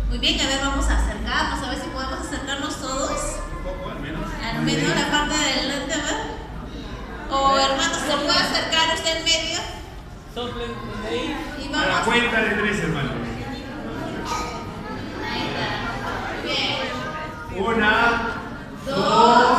Muy bien, a ver, vamos a acercarnos, a ver si podemos acercarnos todos. Un poco, al menos. Al menos la parte de adelante, a ver. O hermanos, ¿se puede acercar usted en medio? Soplen ahí. Y A la vamos. cuenta de 3, hermanos. Ahí está. Bien. 1, 2.